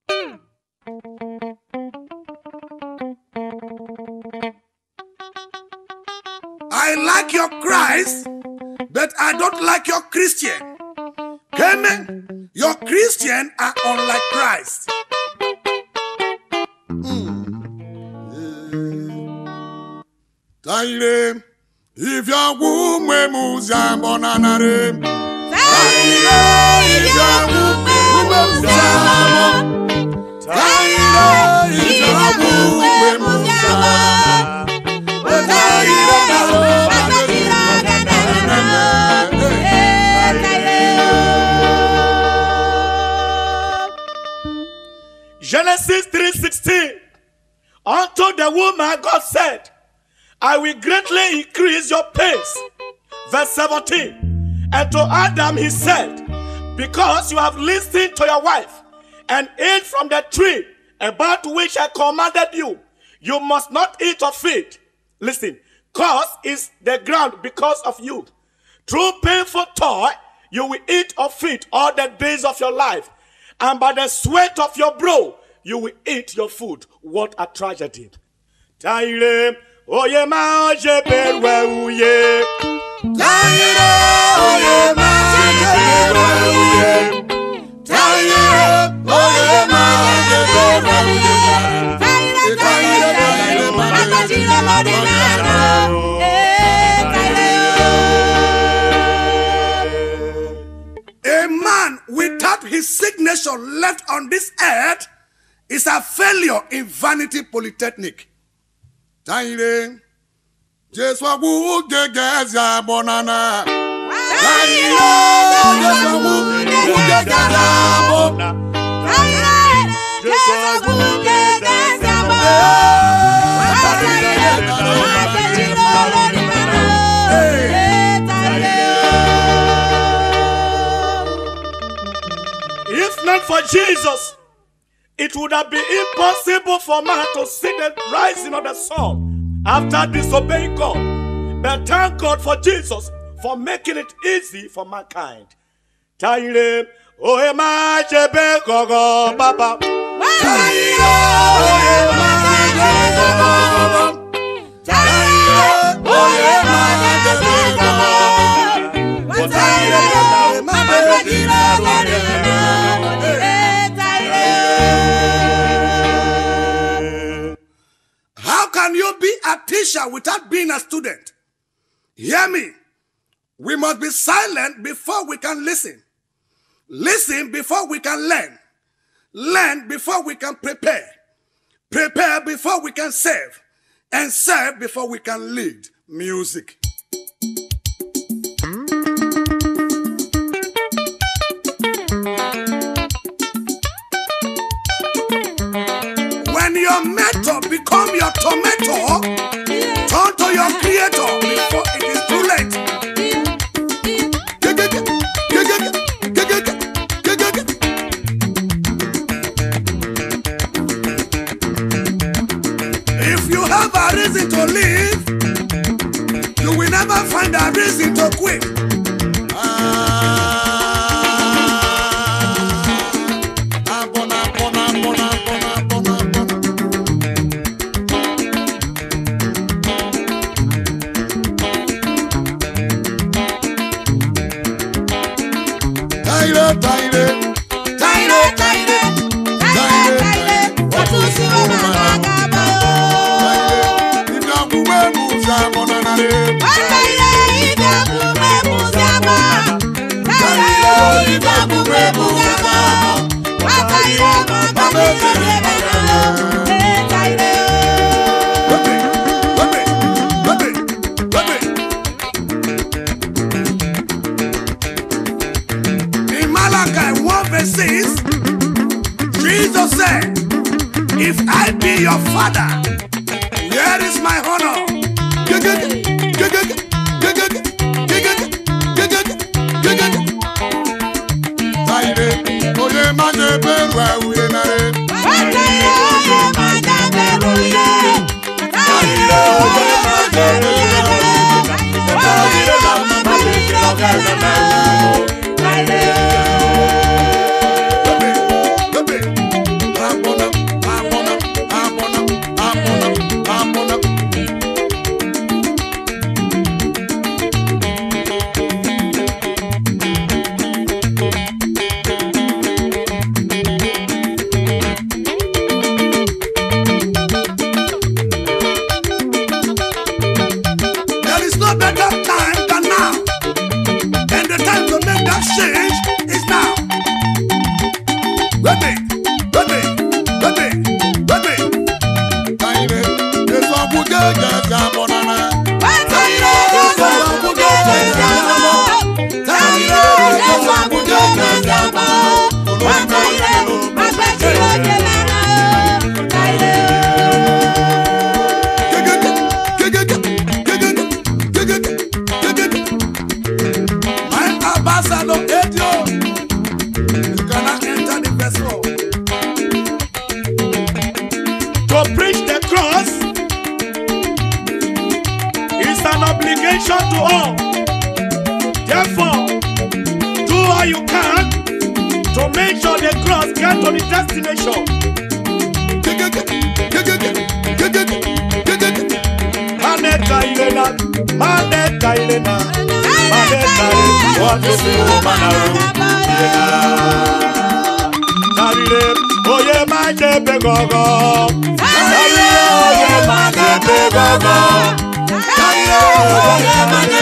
I like your Christ, but I don't like your Christian. Amen. Your Christian are unlike Christ. Taire, if your womb moves, I'm on another. Taire, if your womb moves, Taire, if your womb moves, Genesis 3:16. Unto the woman God said, I will greatly increase your pace. Verse 17. And to Adam he said, because you have listened to your wife and ate from the tree about which I commanded you, you must not eat of it. Listen, cause is the ground because of you. Through painful toil, you will eat of it all the days of your life. And by the sweat of your brow, you will eat your food. What a tragedy. Taire, oye ma je perwe uye. Taire, oye ma je perwe uye. Taire, oye ma je perwe uye. A man without his signature left on this earth is a failure in Vanity Polytechnic. Taire, Jeswa wu gegeza bonana. Taire, Jeswa wu gegeza bonana. Taire, Jeswa wu gegeza If not for Jesus, it would have been impossible for man to see the rising of the sun after disobeying God. But thank God for Jesus for making it easy for mankind. Taire, oye ma jebe gogo baba. Taire, oye ma jebe gogo. Taire, oye ma jebe gogo. Taire, ma jebe gogo. How can you be a teacher without being a student? Hear me. We must be silent before we can listen. Listen before we can learn. Learn before we can prepare. Prepare before we can serve. And serve before we can lead. Music. When your mentor become your tomato, turn to your creator before it is too late. If you have a reason to leave, you will never find a reason to quit. In Malachi 1:6, Jesus said, if I be your father, where is my honor? no better time than now. And the time to make that change is now. Ready. To preach the cross is an obligation to all. Therefore, do all you can to make sure the cross gets to the destination. Oye ma jebe gogo, oye ma jebe gogo, oye ma